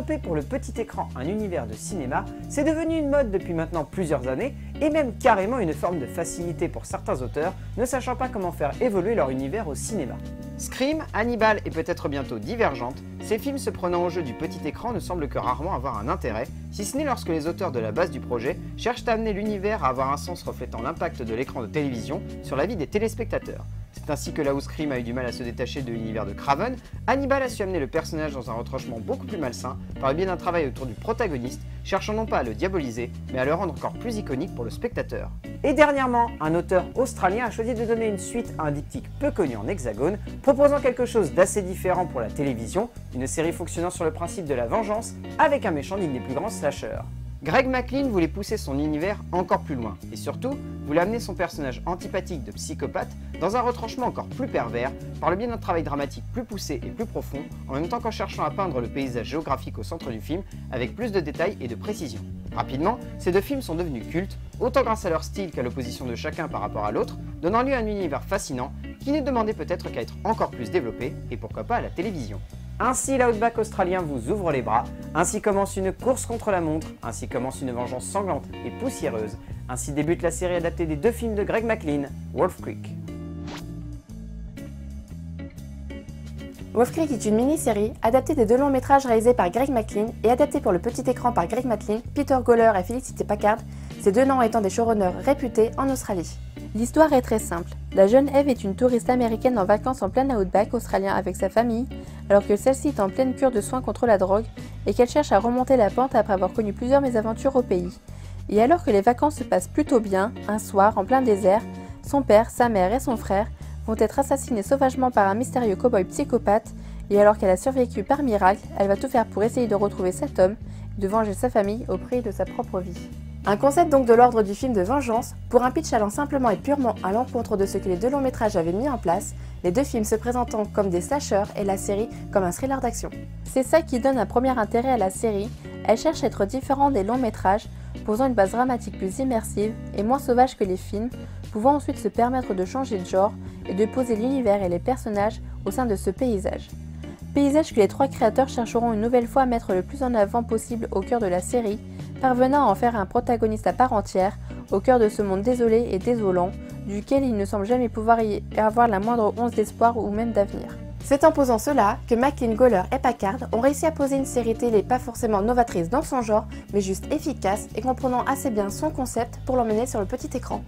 Développer pour le petit écran un univers de cinéma, c'est devenu une mode depuis maintenant plusieurs années et même carrément une forme de facilité pour certains auteurs ne sachant pas comment faire évoluer leur univers au cinéma. Scream, Hannibal et peut-être bientôt Divergente, ces films se prenant au jeu du petit écran ne semblent que rarement avoir un intérêt, si ce n'est lorsque les auteurs de la base du projet cherchent à amener l'univers à avoir un sens reflétant l'impact de l'écran de télévision sur la vie des téléspectateurs. C'est ainsi que là où Scream a eu du mal à se détacher de l'univers de Craven, Hannibal a su amener le personnage dans un retranchement beaucoup plus malsain par le biais d'un travail autour du protagoniste, cherchant non pas à le diaboliser, mais à le rendre encore plus iconique pour le spectateur. Et dernièrement, un auteur australien a choisi de donner une suite à un diptyque peu connu en hexagone, proposant quelque chose d'assez différent pour la télévision, une série fonctionnant sur le principe de la vengeance, avec un méchant digne des plus grands slashers. Greg McLean voulait pousser son univers encore plus loin, et surtout, voulait amener son personnage antipathique de psychopathe dans un retranchement encore plus pervers, par le biais d'un travail dramatique plus poussé et plus profond, en même temps qu'en cherchant à peindre le paysage géographique au centre du film, avec plus de détails et de précision. Rapidement, ces deux films sont devenus cultes, autant grâce à leur style qu'à l'opposition de chacun par rapport à l'autre, donnant lieu à un univers fascinant, qui ne demandait peut-être qu'à être encore plus développé, et pourquoi pas à la télévision. Ainsi, l'Outback australien vous ouvre les bras, ainsi commence une course contre la montre, ainsi commence une vengeance sanglante et poussiéreuse, ainsi débute la série adaptée des deux films de Greg McLean, Wolf Creek. Wolf Creek est une mini-série adaptée des deux longs métrages réalisés par Greg McLean et adaptée pour le petit écran par Greg McLean, Peter Goller et Felicity Packard, ces deux noms étant des showrunners réputés en Australie. L'histoire est très simple. La jeune Eve est une touriste américaine en vacances en plein outback australien avec sa famille, alors que celle-ci est en pleine cure de soins contre la drogue et qu'elle cherche à remonter la pente après avoir connu plusieurs mésaventures au pays. Et alors que les vacances se passent plutôt bien, un soir, en plein désert, son père, sa mère et son frère vont être assassinés sauvagement par un mystérieux cow-boy psychopathe, et alors qu'elle a survécu par miracle, elle va tout faire pour essayer de retrouver cet homme et de venger sa famille au prix de sa propre vie. Un concept donc de l'ordre du film de vengeance, pour un pitch allant simplement et purement à l'encontre de ce que les deux longs métrages avaient mis en place, les deux films se présentant comme des slashers et la série comme un thriller d'action. C'est ça qui donne un premier intérêt à la série, elle cherche à être différente des longs métrages, posant une base dramatique plus immersive et moins sauvage que les films, pouvant ensuite se permettre de changer de genre et de poser l'univers et les personnages au sein de ce paysage. Paysage que les trois créateurs chercheront une nouvelle fois à mettre le plus en avant possible au cœur de la série, parvenant à en faire un protagoniste à part entière, au cœur de ce monde désolé et désolant, duquel il ne semble jamais pouvoir y avoir la moindre once d'espoir ou même d'avenir. C'est en posant cela que McLean, Goller et Packard ont réussi à poser une série télé pas forcément novatrice dans son genre, mais juste efficace et comprenant assez bien son concept pour l'emmener sur le petit écran.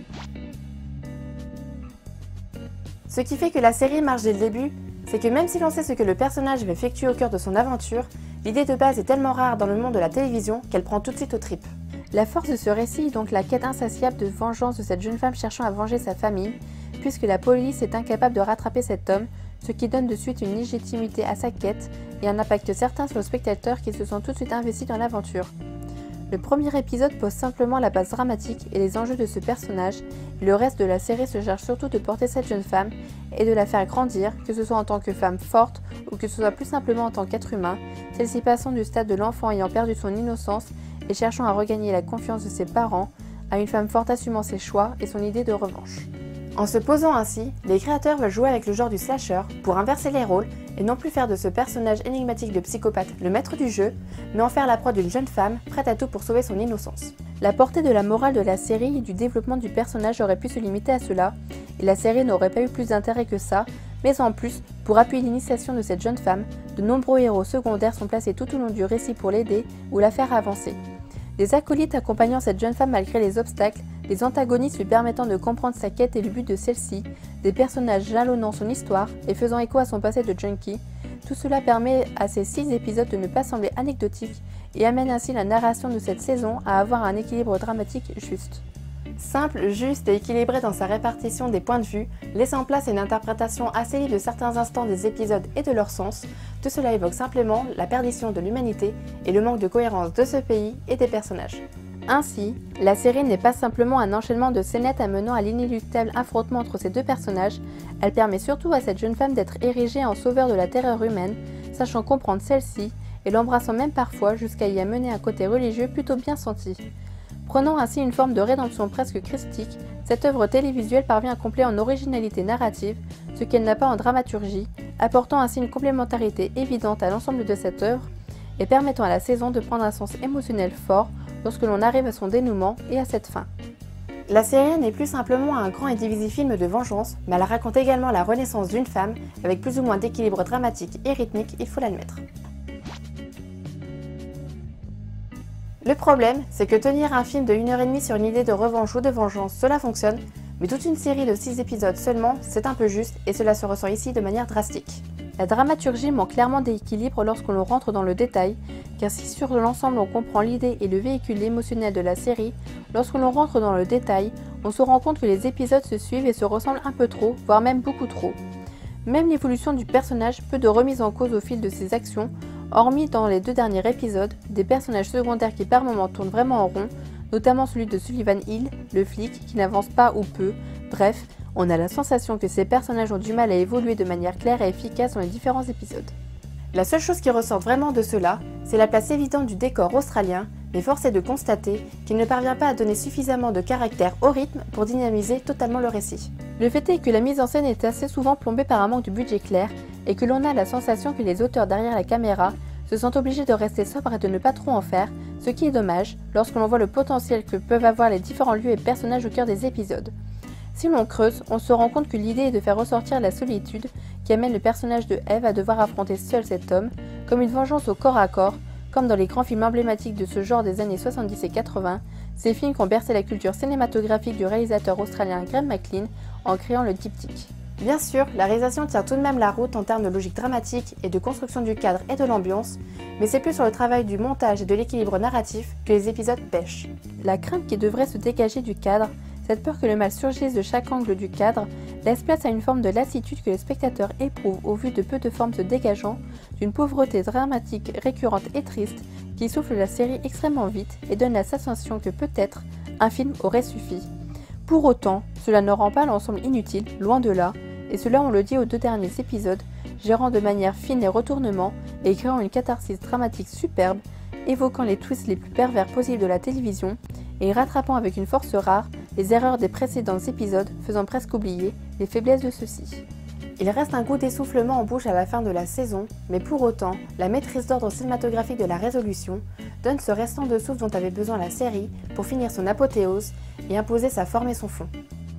Ce qui fait que la série marche dès le début, c'est que même si l'on sait ce que le personnage va effectuer au cœur de son aventure, l'idée de base est tellement rare dans le monde de la télévision qu'elle prend tout de suite aux tripes. La force de ce récit est donc la quête insatiable de vengeance de cette jeune femme cherchant à venger sa famille, puisque la police est incapable de rattraper cet homme, ce qui donne de suite une légitimité à sa quête et un impact certain sur le spectateur qui se sent tout de suite investi dans l'aventure. Le premier épisode pose simplement la base dramatique et les enjeux de ce personnage, et le reste de la série se charge surtout de porter cette jeune femme et de la faire grandir, que ce soit en tant que femme forte ou que ce soit plus simplement en tant qu'être humain, celle-ci passant du stade de l'enfant ayant perdu son innocence et cherchant à regagner la confiance de ses parents, à une femme forte assumant ses choix et son idée de revanche. En se posant ainsi, les créateurs veulent jouer avec le genre du slasher pour inverser les rôles et non plus faire de ce personnage énigmatique de psychopathe le maître du jeu, mais en faire la proie d'une jeune femme prête à tout pour sauver son innocence. La portée de la morale de la série et du développement du personnage aurait pu se limiter à cela, et la série n'aurait pas eu plus d'intérêt que ça, mais en plus, pour appuyer l'initiation de cette jeune femme, de nombreux héros secondaires sont placés tout au long du récit pour l'aider ou la faire avancer. Des acolytes accompagnant cette jeune femme malgré les obstacles, des antagonistes lui permettant de comprendre sa quête et le but de celle-ci, des personnages jalonnant son histoire et faisant écho à son passé de junkie, tout cela permet à ces 6 épisodes de ne pas sembler anecdotiques et amène ainsi la narration de cette saison à avoir un équilibre dramatique juste. Simple, juste et équilibré dans sa répartition des points de vue, laissant place à une interprétation assez libre de certains instants des épisodes et de leur sens, tout cela évoque simplement la perdition de l'humanité et le manque de cohérence de ce pays et des personnages. Ainsi, la série n'est pas simplement un enchaînement de scénettes amenant à l'inéluctable affrontement entre ces deux personnages, elle permet surtout à cette jeune femme d'être érigée en sauveur de la terreur humaine, sachant comprendre celle-ci et l'embrassant même parfois jusqu'à y amener un côté religieux plutôt bien senti. Prenant ainsi une forme de rédemption presque christique, cette œuvre télévisuelle parvient à combler en originalité narrative ce qu'elle n'a pas en dramaturgie, apportant ainsi une complémentarité évidente à l'ensemble de cette œuvre, et permettant à la saison de prendre un sens émotionnel fort lorsque l'on arrive à son dénouement et à cette fin. La série n'est plus simplement un grand et divisé film de vengeance, mais elle raconte également la renaissance d'une femme avec plus ou moins d'équilibre dramatique et rythmique, il faut l'admettre. Le problème, c'est que tenir un film de 1h30 sur une idée de revanche ou de vengeance, cela fonctionne, mais toute une série de 6 épisodes seulement, c'est un peu juste et cela se ressent ici de manière drastique. La dramaturgie manque clairement d'équilibre lorsque l'on rentre dans le détail, car si sur l'ensemble on comprend l'idée et le véhicule émotionnel de la série, lorsque l'on rentre dans le détail, on se rend compte que les épisodes se suivent et se ressemblent un peu trop, voire même beaucoup trop. Même l'évolution du personnage peu de remise en cause au fil de ses actions, hormis dans les 2 derniers épisodes, des personnages secondaires qui par moments tournent vraiment en rond, notamment celui de Sullivan Hill, le flic, qui n'avance pas ou peu, bref, on a la sensation que ces personnages ont du mal à évoluer de manière claire et efficace dans les différents épisodes. La seule chose qui ressort vraiment de cela, c'est la place évidente du décor australien, mais force est de constater qu'il ne parvient pas à donner suffisamment de caractère au rythme pour dynamiser totalement le récit. Le fait est que la mise en scène est assez souvent plombée par un manque de budget clair et que l'on a la sensation que les auteurs derrière la caméra se sentent obligés de rester sobres et de ne pas trop en faire, ce qui est dommage lorsque l'on voit le potentiel que peuvent avoir les différents lieux et personnages au cœur des épisodes. Si l'on creuse, on se rend compte que l'idée est de faire ressortir la solitude qui amène le personnage de Eve à devoir affronter seul cet homme, comme une vengeance au corps à corps, comme dans les grands films emblématiques de ce genre des années 70 et 80, ces films qui ont bercé la culture cinématographique du réalisateur australien Graeme McLean en créant le diptyque. Bien sûr, la réalisation tient tout de même la route en termes de logique dramatique et de construction du cadre et de l'ambiance, mais c'est plus sur le travail du montage et de l'équilibre narratif que les épisodes pêchent. La crainte qui devrait se dégager du cadre, cette peur que le mal surgisse de chaque angle du cadre, laisse place à une forme de lassitude que le spectateur éprouve au vu de peu de formes se dégageant, d'une pauvreté dramatique récurrente et triste qui souffle la série extrêmement vite et donne la sensation que peut-être un film aurait suffi. Pour autant, cela ne rend pas l'ensemble inutile, loin de là, et cela on le dit aux 2 derniers épisodes, gérant de manière fine les retournements et créant une catharsis dramatique superbe, évoquant les twists les plus pervers possibles de la télévision et rattrapant avec une force rare les erreurs des précédents épisodes, faisant presque oublier les faiblesses de ceux-ci. Il reste un goût d'essoufflement en bouche à la fin de la saison, mais pour autant, la maîtrise d'ordre cinématographique de la résolution donne ce restant de souffle dont avait besoin la série pour finir son apothéose et imposer sa forme et son fond.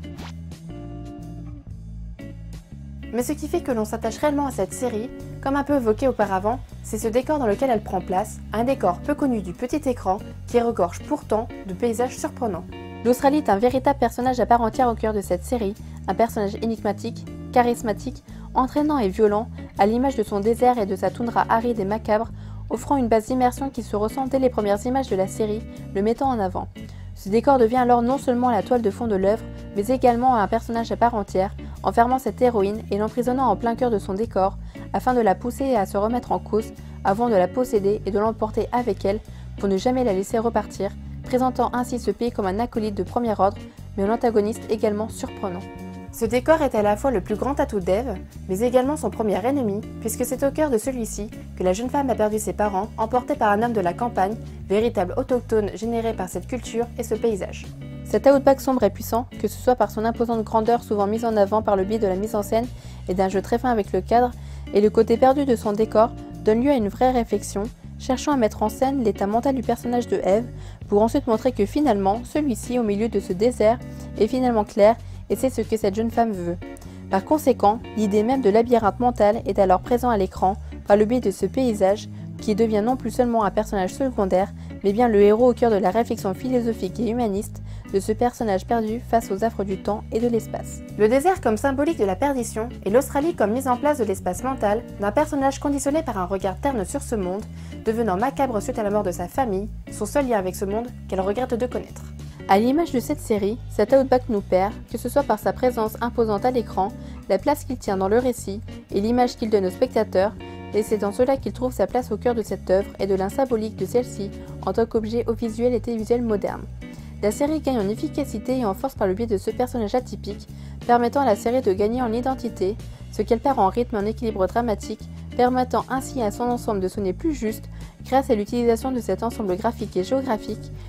Mais ce qui fait que l'on s'attache réellement à cette série, comme un peu évoqué auparavant, c'est ce décor dans lequel elle prend place, un décor peu connu du petit écran qui regorge pourtant de paysages surprenants. L'Australie est un véritable personnage à part entière au cœur de cette série, un personnage énigmatique, charismatique, entraînant et violent, à l'image de son désert et de sa toundra aride et macabre, offrant une base d'immersion qui se ressent dès les premières images de la série, le mettant en avant. Ce décor devient alors non seulement la toile de fond de l'œuvre, mais également un personnage à part entière, enfermant cette héroïne et l'emprisonnant en plein cœur de son décor, afin de la pousser à se remettre en cause, avant de la posséder et de l'emporter avec elle, pour ne jamais la laisser repartir, présentant ainsi ce pays comme un acolyte de premier ordre, mais un antagoniste également surprenant. Ce décor est à la fois le plus grand atout d'Eve, mais également son premier ennemi, puisque c'est au cœur de celui-ci que la jeune femme a perdu ses parents, emportée par un homme de la campagne, véritable autochtone généré par cette culture et ce paysage. Cet outback sombre et puissant, que ce soit par son imposante grandeur souvent mise en avant par le biais de la mise en scène et d'un jeu très fin avec le cadre, et le côté perdu de son décor, donne lieu à une vraie réflexion, cherchant à mettre en scène l'état mental du personnage de Eve, pour ensuite montrer que finalement, celui-ci au milieu de ce désert est finalement clair et c'est ce que cette jeune femme veut. Par conséquent, l'idée même de labyrinthe mental est alors présent à l'écran par le biais de ce paysage qui devient non plus seulement un personnage secondaire, mais bien le héros au cœur de la réflexion philosophique et humaniste de ce personnage perdu face aux affres du temps et de l'espace. Le désert comme symbolique de la perdition et l'Australie comme mise en place de l'espace mental d'un personnage conditionné par un regard terne sur ce monde, devenant macabre suite à la mort de sa famille, son seul lien avec ce monde qu'elle regrette de connaître. À l'image de cette série, cet Outback nous perd, que ce soit par sa présence imposante à l'écran, la place qu'il tient dans le récit et l'image qu'il donne au spectateur, et c'est dans cela qu'il trouve sa place au cœur de cette œuvre et de l'insymbolique de celle-ci en tant qu'objet au visuel et télévisuel moderne. La série gagne en efficacité et en force par le biais de ce personnage atypique, permettant à la série de gagner en identité, ce qu'elle perd en rythme et en équilibre dramatique, permettant ainsi à son ensemble de sonner plus juste grâce à l'utilisation de cet ensemble graphique et géographique,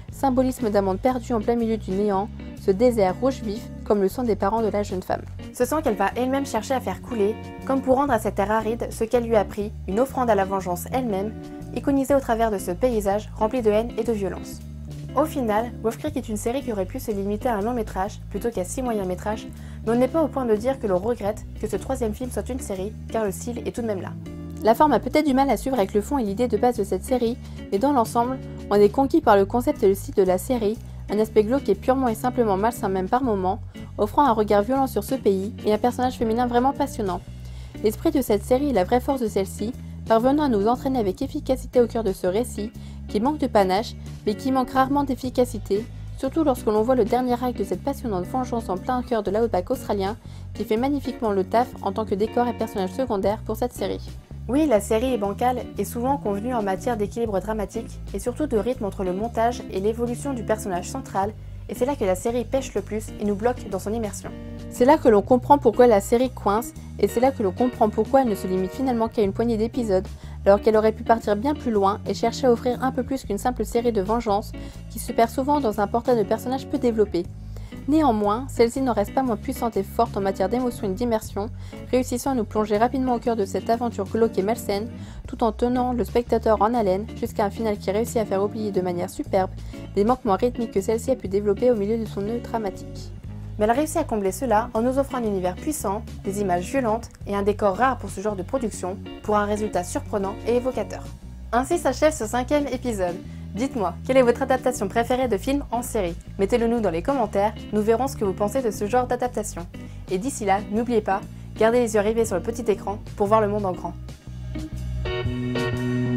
symbolisme d'un monde perdu en plein milieu du néant, ce désert rouge vif comme le sang des parents de la jeune femme. Ce sang qu'elle va elle-même chercher à faire couler, comme pour rendre à cette terre aride ce qu'elle lui a pris, une offrande à la vengeance elle-même, iconisée au travers de ce paysage rempli de haine et de violence. Au final, Wolf Creek est une série qui aurait pu se limiter à un long métrage plutôt qu'à 6 moyens métrages, mais on n'est pas au point de dire que l'on regrette que ce troisième film soit une série, car le style est tout de même là. La forme a peut-être du mal à suivre avec le fond et l'idée de base de cette série, mais dans l'ensemble, on est conquis par le concept et le style de la série, un aspect glauque et purement et simplement malsain même par moments, offrant un regard violent sur ce pays et un personnage féminin vraiment passionnant. L'esprit de cette série et la vraie force de celle-ci, parvenant à nous entraîner avec efficacité au cœur de ce récit, qui manque de panache, mais qui manque rarement d'efficacité, surtout lorsque l'on voit le dernier acte de cette passionnante vengeance en plein cœur de l'outback australien, qui fait magnifiquement le taf en tant que décor et personnage secondaire pour cette série. Oui, la série est bancale et souvent convenue en matière d'équilibre dramatique et surtout de rythme entre le montage et l'évolution du personnage central, et c'est là que la série pêche le plus et nous bloque dans son immersion. C'est là que l'on comprend pourquoi la série coince, et c'est là que l'on comprend pourquoi elle ne se limite finalement qu'à une poignée d'épisodes, alors qu'elle aurait pu partir bien plus loin et chercher à offrir un peu plus qu'une simple série de vengeance qui se perd souvent dans un portrait de personnages peu développé. Néanmoins, celle-ci n'en reste pas moins puissante et forte en matière d'émotion et d'immersion, réussissant à nous plonger rapidement au cœur de cette aventure glauque et malsaine, tout en tenant le spectateur en haleine jusqu'à un final qui réussit à faire oublier de manière superbe les manquements rythmiques que celle-ci a pu développer au milieu de son nœud dramatique. Mais elle a réussi à combler cela en nous offrant un univers puissant, des images violentes et un décor rare pour ce genre de production, pour un résultat surprenant et évocateur. Ainsi s'achève ce 5e épisode. Dites-moi, quelle est votre adaptation préférée de film en série? Mettez-le nous dans les commentaires, nous verrons ce que vous pensez de ce genre d'adaptation. Et d'ici là, n'oubliez pas, gardez les yeux rivés sur le petit écran pour voir le monde en grand.